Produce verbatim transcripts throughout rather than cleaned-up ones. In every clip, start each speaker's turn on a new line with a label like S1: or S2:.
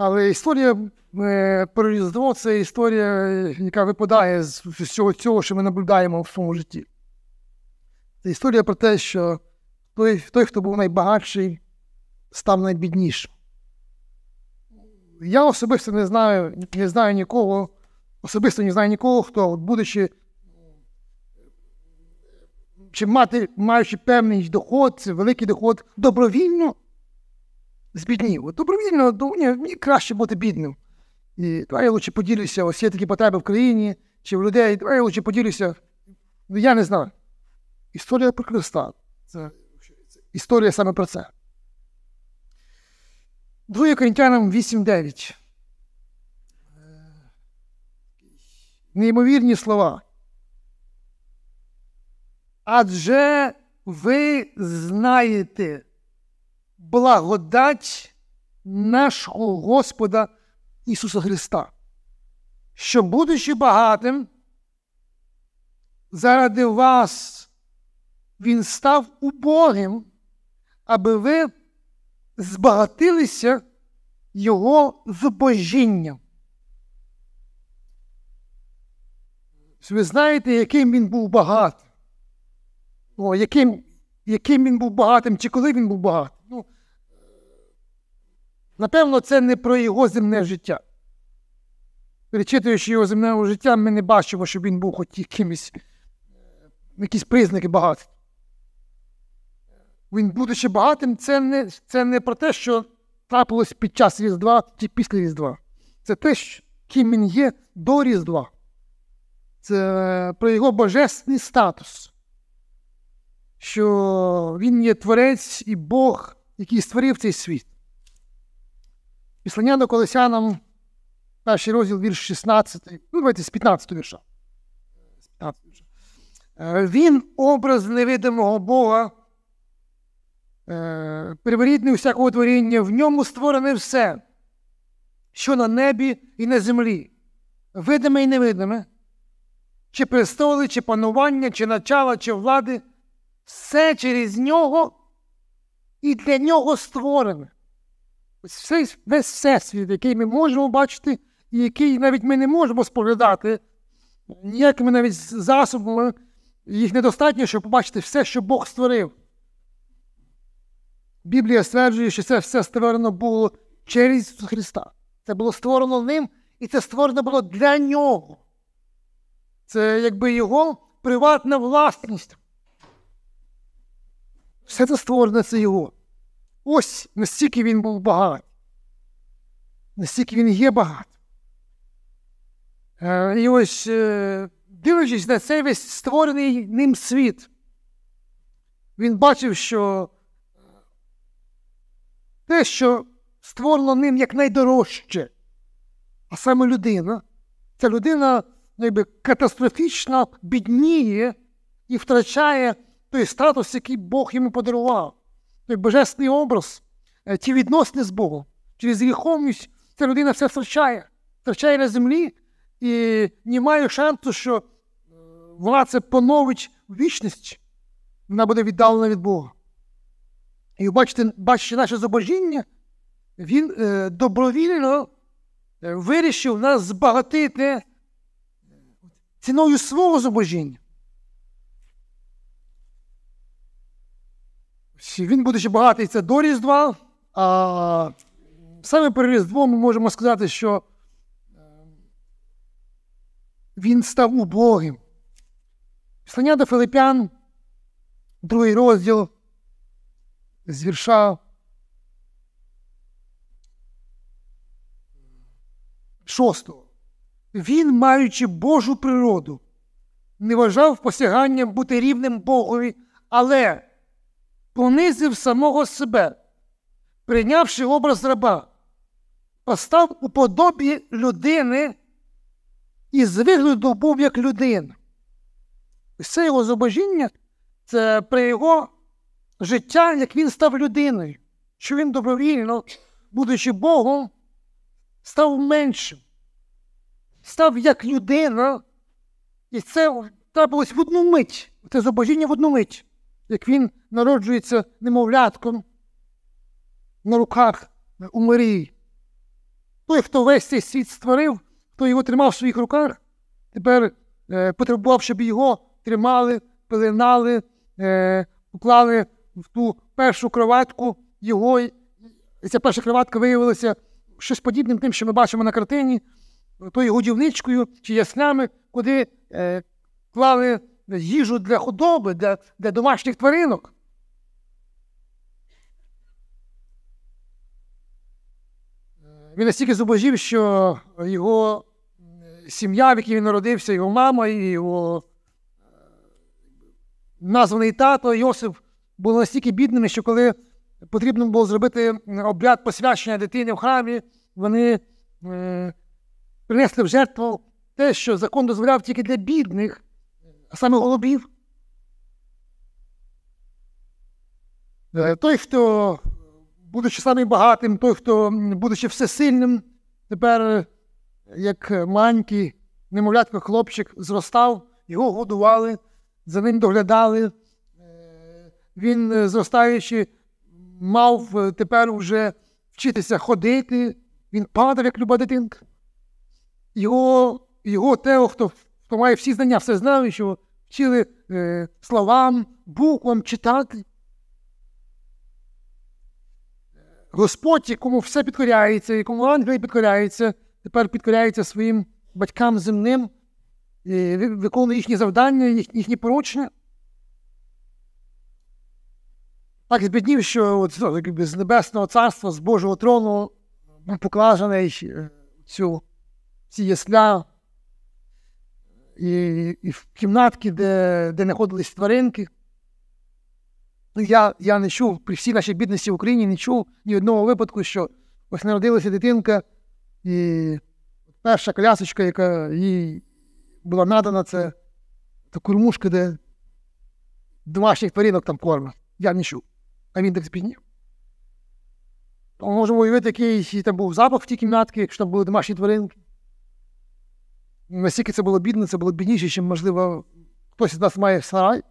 S1: Але історія е, про Різдво – це історія, яка випадає з всього цього, що ми наблюдаємо в своєму житті. Це історія про те, що той, той хто був найбагатший, став найбіднішим. Я особисто не знаю, не знаю нікого, особисто не знаю нікого, хто, будучи, чи мати, маючи певний доход, великий доход, добровільно збіднів. Добровільно, ні, мені краще бути бідним. І давай я лучше поділюся, ось є такі потреби в країні, чи в людей, давай я лучше поділюся. Ну, я не знаю. Історія про Христа. Це, це історія саме про це. Друге Коринтянам вісім дев'ять. Неймовірні слова. Адже ви знаєте благодать нашого Господа Ісуса Христа, що, будучи багатим, заради вас Він став убогим, аби ви збагатилися Його зубожінням. Ви знаєте, яким Він був багатим. О, яким, яким Він був багатим, чи коли Він був багатим. Ну, напевно, це не про Його земне життя. Перечитуючи Його земного життя, ми не бачимо, щоб Він був хоч якимось, якісь признаки багатим. Він, будучи багатим, це не, це не про те, що трапилось під час Різдва чи після Різдва. Це те, ким Він є до Різдва. Це про Його божественний статус. Що Він є Творець і Бог, який створив цей світ. Післання до Колосянам, перший розділ, вірш шістнадцятий. Ну, давайте з п'ятнадцятого вірша. З п'ятнадцятого вірша. Він образ невидимого Бога, перворідний усякого творіння, в ньому створене все, що на небі і на землі, видиме і невидиме, чи престоли, чи панування, чи начала, чи влади, все через нього і для нього створене. Ось весь, весь всесвіт, який ми можемо бачити, і який навіть ми не можемо споглядати, ніякими навіть засобами, їх недостатньо, щоб побачити все, що Бог створив. Біблія стверджує, що це все створено було через Ісуса Христа. Це було створено ним, і це створено було для Нього. Це якби Його приватна власність. Все це створено, це Його. Ось настільки Він був багатий. Настільки Він є багатий. І ось, дивлячись на цей весь створений ним світ, Він бачив, що те, що створено ним як найдорожче, а саме людина, ця людина якби, катастрофічно бідніє і втрачає той статус, який Бог йому подарував. Той божественний образ, ті відносини з Богом. Через гріховність ця людина все втрачає. Втрачає на землі і не має шансу, що вона це поновить в вічності. Вона буде віддалена від Бога. І бачите, бачите наше зубожіння, Він е, добровільно е, вирішив нас збагатити ціною свого зубожіння. Він, будучи багатий, це до Різдва, а саме перед Різдвом ми можемо сказати, що Він став убогим. Післання до Филип'ян, другий розділ, з вірша шостого. Він, маючи Божу природу, не вважав посяганням бути рівним Богові, але понизив самого себе, прийнявши образ раба, постав у подобі людини і з вигляду був як людина. Ось це його зубожіння, це про його життя, як він став людиною, що він добровільно, будучи Богом, став меншим, став як людина, і це трапилось в одну мить, це зубожіння в одну мить, як він народжується немовлятком на руках у Марії. той, хто весь цей світ створив, хто його тримав в своїх руках, тепер е, потребував, щоб його тримали, пеленали, е, поклали в ту першу кроватку його. І ця перша кроватка виявилася щось подібним тим, що ми бачимо на картині, тою годівничкою чи яслями, куди е, клали їжу для худоби, для, для домашніх тваринок. Він настільки зубожів, що його сім'я, в якій він народився, його мама і його названий тато Йосип були настільки бідними, що коли потрібно було зробити обряд посвячення дитини в храмі, вони е, принесли в жертву те, що закон дозволяв тільки для бідних, а саме голубів. Е, той, хто, будучи самим багатим, той, хто, будучи всесильним, тепер, як маленький немовлятко хлопчик, зростав, його годували, за ним доглядали. Він, зростаючи, мав тепер уже вчитися ходити, він падав, як люба дитинка. Його, його того, хто, хто має всі знання, все знав, що вчили е, словам, буквам, читати. Господь, якому все підкоряється, якому ангели підкоряються, тепер підкоряється своїм батькам земним, і виконує їхні завдання, їх, їхні поручення. Так збіднів, що от, з Небесного Царства, з Божого трону був покладений цю, ці ясля і, і в кімнатки, де, де знаходились тваринки. Я, я не чув, при всій нашій бідності в Україні не чув ні одного випадку, що ось народилася дитинка, і перша колясочка, яка їй була надана, це та кормушка, де домашніх тваринок там кормить. Я не чув. А він так спізнів. Ми можемо уявити, який там був запах в тій кімнатці, якщо там були домашні тваринки. Наскільки це було бідно, це було бідніше, ніж, можливо, хтось із нас має сарай.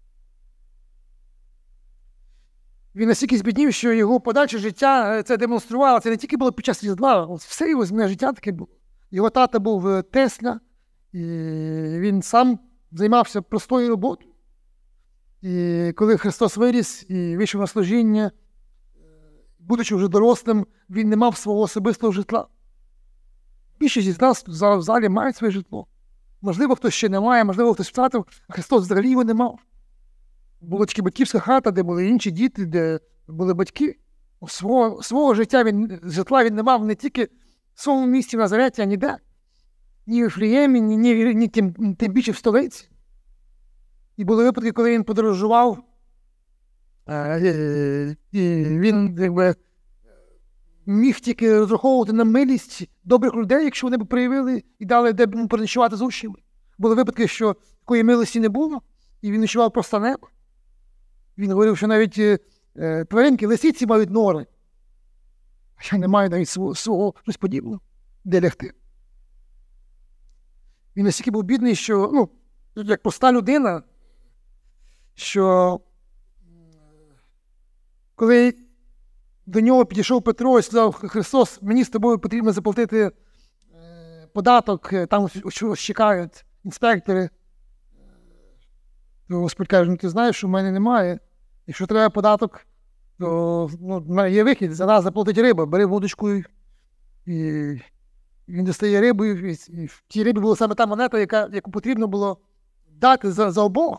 S1: Він настільки збіднів, що його подальше життя це демонструвало. Це не тільки було під час Різдва, все його земне життя таке було. Його тато був Тесля, і він сам займався простою роботою. І коли Христос виріс і вийшов на служіння, будучи вже дорослим, він не мав свого особистого житла. Більшість із нас зараз в залі мають своє житло. Можливо, хтось ще не має, можливо, хтось втратив, а Христос взагалі його не мав. Була тільки батьківська хата, де були інші діти, де були батьки. Свого, свого життя він, житла він не мав не тільки в своєму місті в Назареті, а ніде. Ні в Вифлеємі, ні, ні, ні тим, тим більше в столиці. І були випадки, коли він подорожував, і він якби, міг тільки розраховувати на милість добрих людей, якщо вони б проявили і дали де йому переночувати з учнями. Були випадки, що такої милості не було, і він ночував просто небо. Він говорив, що навіть е, тваринки, лисиці мають нори. А я не маю навіть свого, свого щось подібного, де лягти. Він настільки був бідний, що, ну, як проста людина, що коли до нього підійшов Петро і сказав: Христос, мені з тобою потрібно заплатити е, податок, там щось чекають інспектори. То Господь каже: ну ти знаєш, що в мене немає. Якщо треба податок, то ну, є вихід, за нас заплатить риба, бери вудочку. І він достає рибу, і в тій рибі була саме та монета, яка, яку потрібно було дати за, за обох.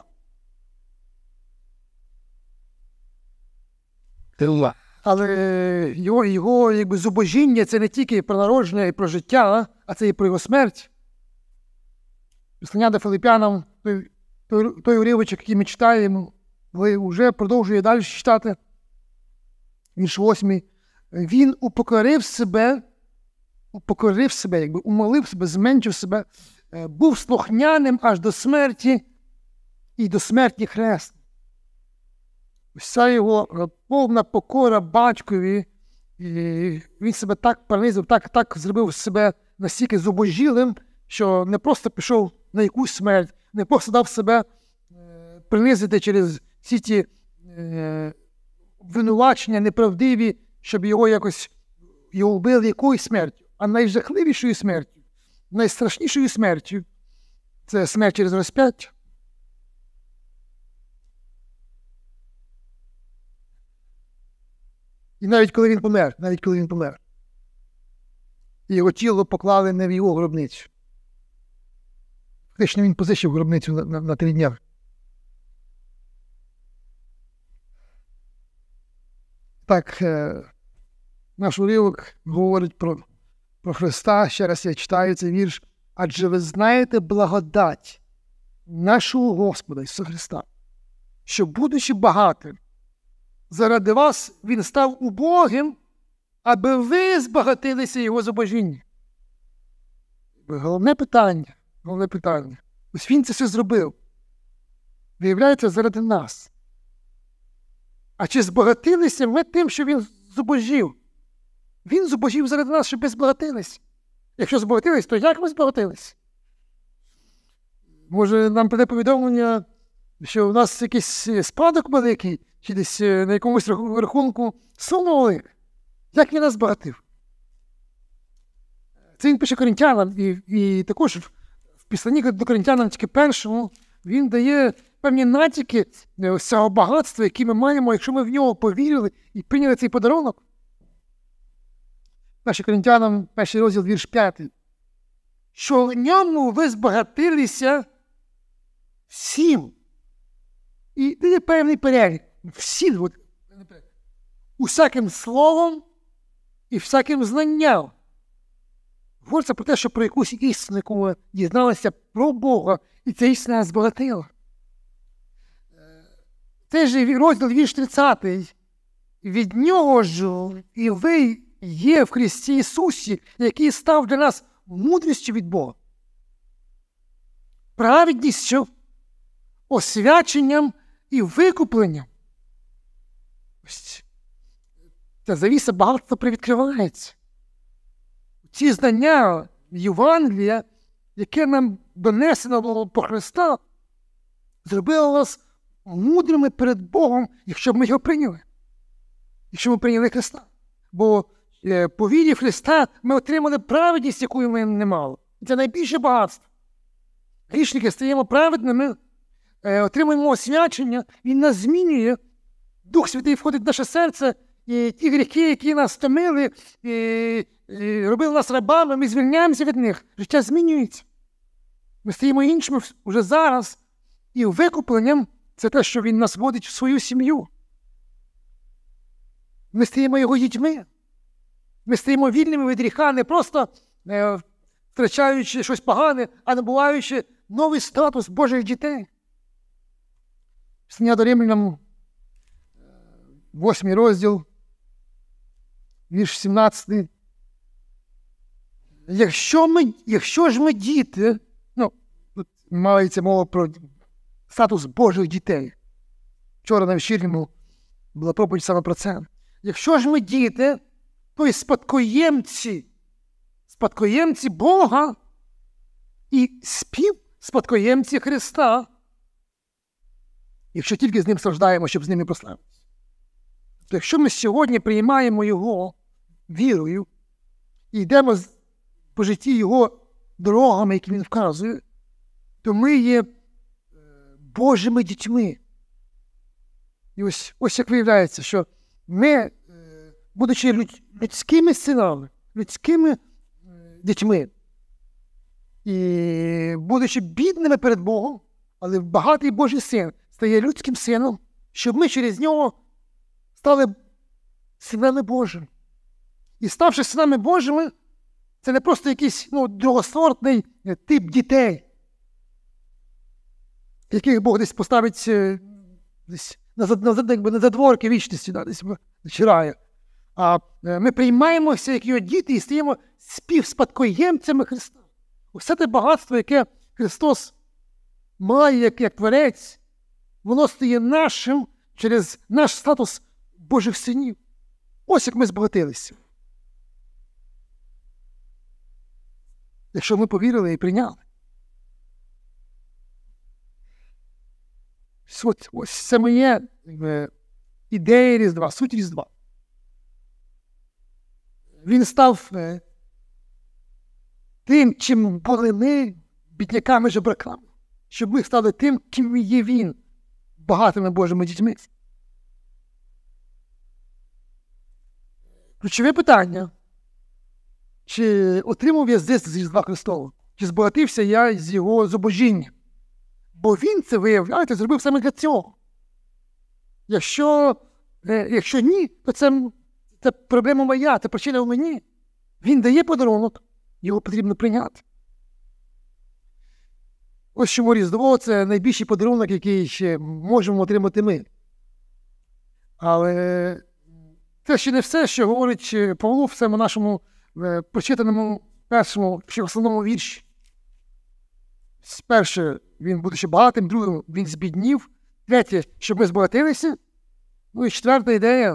S1: Але його, його якби, зубожіння – це не тільки про народження і про життя, а це і про його смерть. Післання до Филип'янам, той, той, той уривочок, який ми читаємо, вже продовжує далі читати, вірш восьмий. Він упокорив себе, упокорив себе, якби умолив себе, зменшив себе, був слухняним аж до смерті і до смерті хрест. Вся його повна покора батькові, і він себе так принизив, так, так зробив себе настільки зубожілим, що не просто пішов на якусь смерть, не просто дав себе е, принизити через всі ті е, винувачення неправдиві, щоб його якось його вбили якоюсь смертю. а найжахливішою смертю, найстрашнішою смертю – це смерть через розп'яття. І навіть коли він помер, навіть коли він помер, його тіло поклали не в його гробницю. Фактично він позичив гробницю на, на, на три дня. Так, е, наш уривок говорить про, про Христа. Ще раз я читаю цей вірш. Адже ви знаєте благодать нашого Господа Ісуса Христа, що, будучи багатим, заради вас Він став убогим, аби ви збагатилися Його зубожіння. Головне питання, головне питання. Ось Він це все зробив. Виявляється, заради нас. А чи збагатилися ми тим, що Він зубожів? Він зубожів заради нас, щоб ми збагатились. Якщо збагатились, то як ми збагатились? Може, нам прийде повідомлення, що у нас якийсь спадок великий, чи десь на якомусь рахунку сума велика. Як він нас збагатив? Це він пише Коринтянам, і, і також в післанні до Коринтянам, тільки першому, він дає певні натяки з цього багатства, які ми маємо, якщо ми в нього повірили і прийняли цей подарунок. Перший Коринтянам, перший розділ, вірш п'ятий. Що в ньому ви збагатилися всім. І це є певний перелік. Всім. От, усяким словом і всяким знанням. Говориться про те, що про якусь істину, яку ми дізналися про Бога, і ця істина збагатила. Це ж розділ вірш тридцятий. Від нього ж і ви є в Христі Ісусі, який став для нас мудрістю від Бога, праведністю, освяченням і викупленням. Ось ця завіса багатства привідкривається. Ці знання Євангелія, яке нам донесено було по Христа, зробило нас мудрими перед Богом, якщо б ми його прийняли. Якщо ми прийняли Христа. Бо е, по вірі в Христа ми отримали праведність, якої ми не мали. І це найбільше багатство. Грішники стаємо праведними, е, отримуємо освячення, Він нас змінює, Дух Святий входить в наше серце, і ті гріхи, які нас стомили, і, і робили нас рабами, ми звільняємося від них. Життя змінюється. Ми стаємо іншими вже зараз. І викупленням це те, що Він нас водить в свою сім'ю. Ми стаємо Його дітьми. Ми стаємо вільними від гріха, не просто е, втрачаючи щось погане, а набуваючи новий статус Божих дітей. Післання до Римлянам, восьмий розділ, вірш сімнадцятий. Якщо, ми, якщо ж ми діти, ну, тут мається мова про статус Божих дітей. Вчора на вечірньому була проповідь саме про це. Якщо ж ми діти, то й спадкоємці, спадкоємці Бога і співспадкоємці Христа, якщо тільки з Ним страждаємо, щоб з Ним і прославитися. То якщо ми сьогодні приймаємо Його вірою і йдемо по житті Його дорогами, які Він вказує, то ми є Божими дітьми. І ось, ось як виявляється, що ми, будучи людськими синами, людськими дітьми, і будучи бідними перед Богом, але багатий Божий син стає людським сином, щоб ми через нього стали синами Божими. І ставши синами Божими, це не просто якийсь ну, другосортний тип дітей, яких Бог десь поставить десь на, на, на, на задворки вічності, да, десь вчирає. А ми приймаємося, як його діти, і стаємо співспадкоємцями Христа. Усе те багатство, яке Христос має як, як творець, воно стає нашим через наш статус Божих синів. Ось як ми збагатилися. Якщо ми повірили і прийняли. Ось, ось це моє е, ідея Різдва, суть Різдва. Він став е, тим, чим були ми, бідняками, жебраками. Щоб ми стали тим, ким є Він, багатими Божими дітьми. Ключове питання. Чи отримав я зиск з Різдва Христового? Чи збагатився я з його зубожіння? Бо Він це, виявляєте, зробив саме для цього. Якщо, е, якщо ні, то це, це проблема моя, це причина в мені. Він дає подарунок, його потрібно прийняти. Ось чому Різдво – це найбільший подарунок, який ще можемо отримати ми. Але це ще не все, що говорить Павло в цьому нашому е, прочитаному першому чи основному вірші. Перше, він будучи багатим, друге, він збіднів, третє, щоб ми збагатилися. Ну і четверта ідея,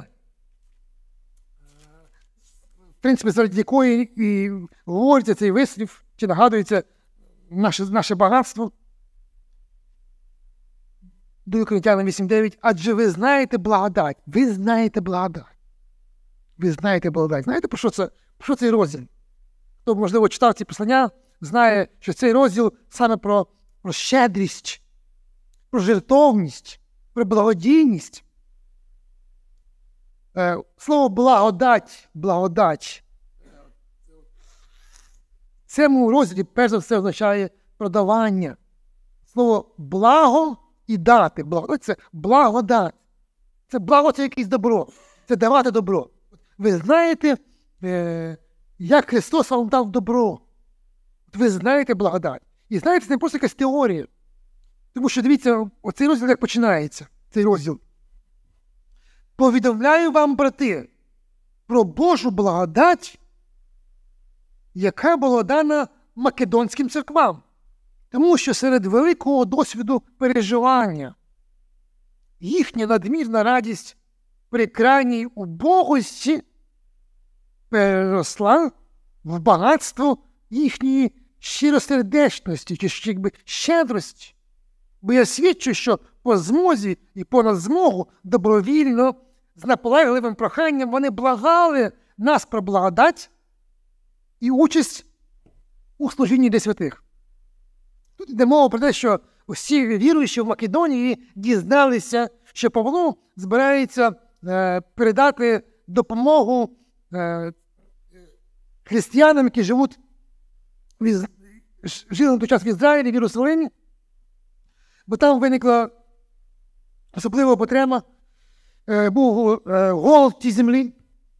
S1: в принципі, заради якої і говориться цей вислів, чи нагадується наше, наше багатство. До Коринтянам вісім дев'ять. Адже ви знаєте благодать. Ви знаєте благодать. Ви знаєте благодать. Знаєте, про що це? Про що цей розділ? Хто, можливо, читав ці послання, знає, що цей розділ саме про, про щедрість, про жертовність, про благодійність. Е, слово благодать, благодать. В цьому розділі, перш за все, означає продавання. Слово благо і дати. Благодать – це благодать. Це благо – це якесь добро. Це давати добро. Ви знаєте, е, як Христос вам дав добро. Ви знаєте благодать. І знаєте, це не просто якась теорія. Тому що, дивіться, оцей розділ як починається. Цей розділ. Повідомляю вам, брати, про Божу благодать, яка була дана македонським церквам. Тому що серед великого досвіду переживання їхня надмірна радість при крайній убогості переросла в багатство їхньої щиросердечності, чи якби щедрості. Бо я свідчу, що по змозі і понад змогу добровільно, з наполегливим проханням вони благали нас про благодать і участь у служінні для святих. Тут йде мова про те, що усі віруючі в Македонії дізналися, що Павло збирається е, передати допомогу е, християнам, які живуть в, жили на той час в Ізраїлі, в Єрусалимі, бо там виникла особлива потреба, е, був е, голод в тій землі.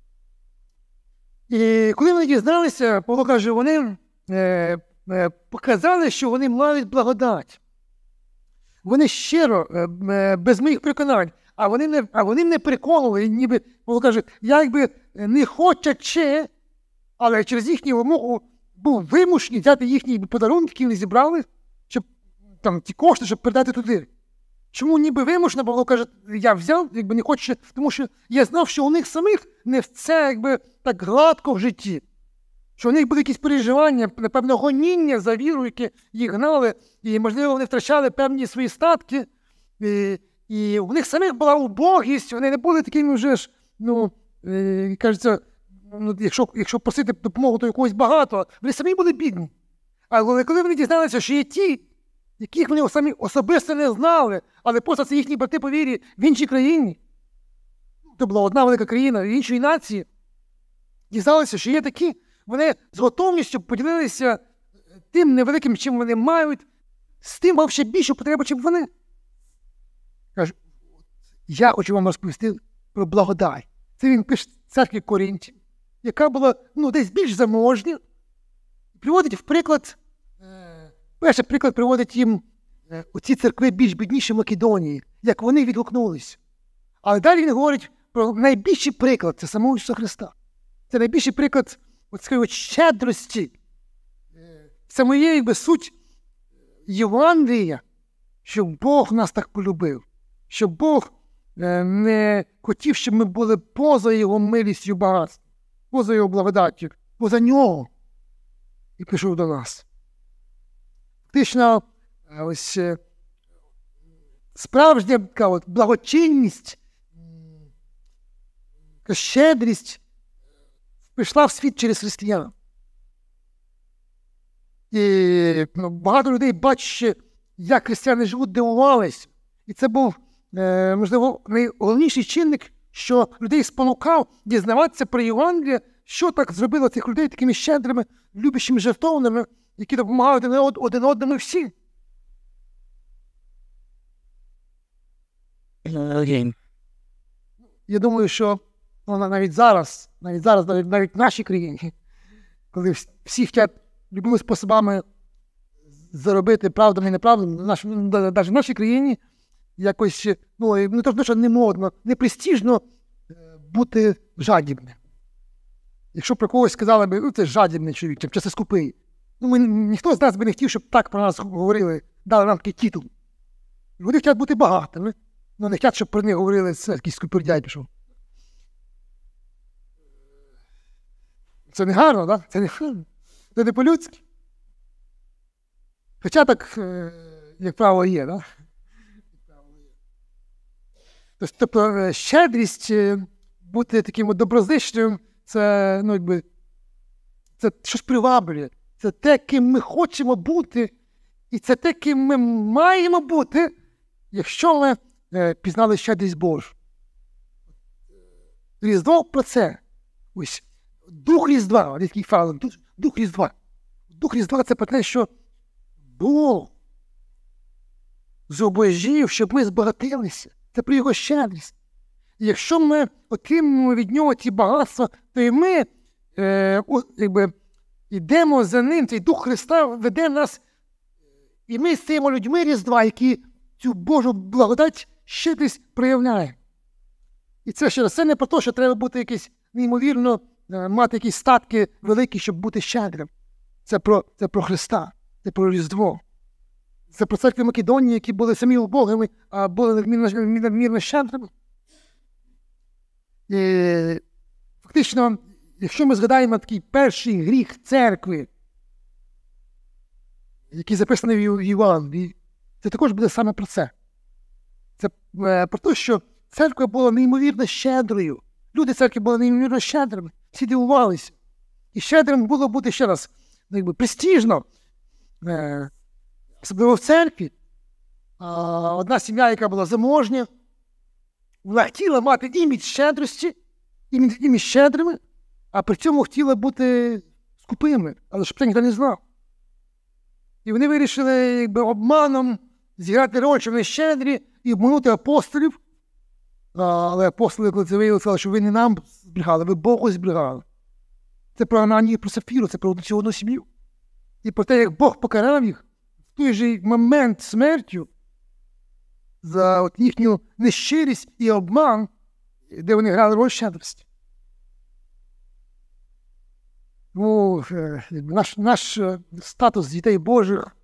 S1: І коли вони дізналися, Павло каже, вони е, е, показали, що вони мають благодать. Вони щиро, е, без моїх переконань, а вони не, а вони не переконували, ніби, Павло каже, я якби не хочучи, але через їхню вимогу був вимушений взяти їхні подарунки, які вони зібрали, щоб там ті кошти, щоб передати туди. Чому ніби вимушено, Павло каже, я взяв, якби не хочу, тому що я знав, що у них самих не все якби так гладко в житті. Що у них були якісь переживання, напевно, гоніння за віру, які їх гнали, і, можливо, вони втрачали певні свої статки, і, і у них самих була убогість, вони не були такими вже ж, ну, і, кажеться, ну, якщо, якщо просити допомогу, то якогось багато, вони самі були бідні. Але коли вони дізналися, що є ті, яких вони самі особисто не знали, але просто це їхні брати по вірі в іншій країні, це була одна велика країна іншої нації, дізналися, що є такі, вони з готовністю поділилися тим невеликим, чим вони мають, з тим мав ще більшу потребу, чим вони. Кажу, я хочу вам розповісти про благодать. Це він пише церкві Коринті, яка була, ну, десь більш заможня. Приводить в приклад, е, перший приклад приводить їм е, оці церкви більш бідніші Македонії, як вони відгукнулись. Але далі він говорить про найбільший приклад, це самого Ісуса Христа. Це найбільший приклад оцької щедрості. Це моє, якби, суть Євангелія, що Бог нас так полюбив, що Бог е, не хотів, щоб ми були поза Його милістю багатством, поза Його благодаттю, поза Нього. І прийшов до нас. Фактично, ось справжня така от благочинність, щедрість прийшла в світ через християн. І ну, багато людей, бачачи, як християни живуть, дивувались. І це був, е, можливо, найголовніший чинник, що людей спонукав дізнаватися про Євангеліє, що так зробило цих людей такими щедрими, любящими, жертовними, які допомагають один, один одному всім. Я думаю, що ну, навіть зараз, навіть зараз, навіть, навіть в нашій країні, коли всі хочуть любими способами заробити правдами і неправдами, навіть в нашій країні якось, ну, не то, що не модно, не престижно бути жадібним. Якщо про когось сказали б, ну це жадібний чоловік, чи це скупий. Ну, ми, ніхто з нас би не хотів, щоб так про нас говорили, дали нам такий титул. Вони хочуть бути багатими, але не хочуть, щоб про них говорили, це якийсь скупердяй пішов. Це не гарно, так? Це не гарно. Це не по-людськи. Хоча так, як правило, є, так? Тобто щедрість, бути таким доброзичливим, це, ну, якби, це щось приваблює. Це те, ким ми хочемо бути, і це те, ким ми маємо бути, якщо ми е, пізнали щедрість Божу. Різдво про це. Ось. Дух Різдва, такий фраза, Дух Різдва. Дух Різдва – це про те, що Бог зобожив, щоб ми збагатилися. Це про його щедрість. І якщо ми отримуємо від нього ті багатства, то і ми е, о, якби, йдемо за ним, цей Дух Христа веде нас, і ми стаємо людьми Різдва, які цю Божу благодать щедрість проявляємо. І це ще раз, це не про те, що треба бути якийсь неймовірно, е, мати якісь статки великі, щоб бути щедрим. Це про, це про Христа, це про Різдво. Це про церкви Македонії, які були самі убогими, а були надмірно, надмірно щедрими. І фактично, якщо ми згадаємо такий перший гріх церкви, який записаний в Євангелії, це також буде саме про це. Це е, про те, що церква була неймовірно щедрою. Люди церкви були неймовірно щедрими. Всі дивувалися. І щедрим було бути, ще раз, якби, престижно. Е, особливо в церкві. А, одна сім'я, яка була заможня, вона хотіла мати імідж щедрості, імідж, імідж щедрими, а при цьому хотіла бути скупими, але щоб це ніхто не знав. І вони вирішили, якби, обманом зіграти роль, що вони щедрі, і обманути апостолів. А, але апостоли, коли це виявили, сказали, що ви не нам збрехали, ви Богу збрехали. Це про Ананію і про Сапфіру, це про цю одну сім'ю. І про те, як Бог покарав їх в той же момент смертю за от їхню нещирість і обман, де вони грали роль щедрості. Ну, наш, наш статус дітей Божих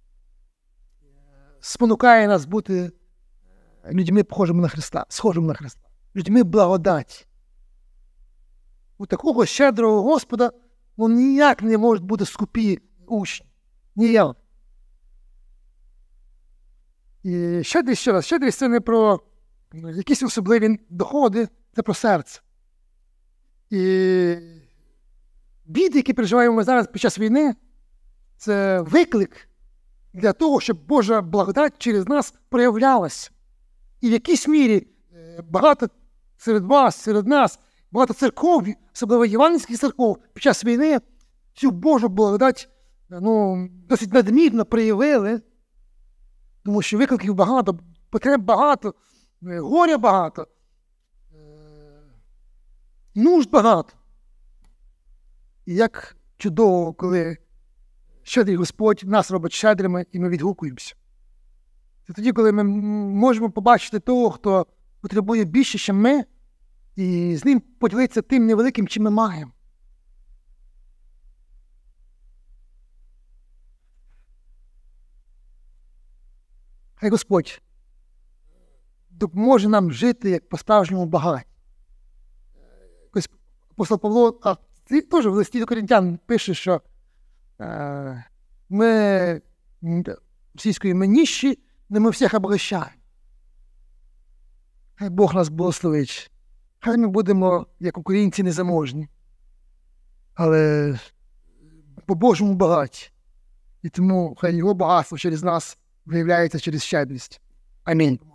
S1: спонукає нас бути людьми, похожими на Христа, схожими на Христа, людьми благодаті. У такого щедрого Господа ну, ніяк не можуть бути скупі учні. Ніяк. І щедрість, ще раз, щедрість – це не про якісь особливі доходи, це про серце. І біди, які переживаємо ми зараз під час війни, це виклик для того, щоб Божа благодать через нас проявлялася. І в якійсь мірі багато серед вас, серед нас, багато церков, особливо євангельських церков, під час війни цю Божу благодать ну, досить надмірно проявили, тому що викликів багато, потреб багато, горя багато, нужд багато. І як чудово, коли щедрий Господь нас робить щедрими, і ми відгукуємося. Це тоді, коли ми можемо побачити того, хто потребує більше, ніж ми, і з ним поділитися тим невеликим, чим ми маємо. Хай Господь допоможе нам жити як по-справжньому багаті. Ось апостол Павло, а теж в листі до Коринтян пише, що е, ми російською ми ніщі, але ми всіх обогащаємо. Хай Бог нас благословить. Хай ми будемо, як українці, незаможні, але по-божому багаті.
S2: І тому хай його багатство через нас виявляється через щедрість. Амінь.